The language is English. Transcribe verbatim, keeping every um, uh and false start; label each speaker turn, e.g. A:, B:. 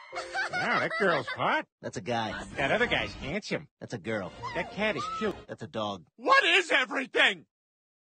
A: Wow, that girl's hot.
B: That's a guy.
A: That other guy's handsome.
B: That's a girl.
A: That cat is cute.
B: That's a dog.
A: What is everything?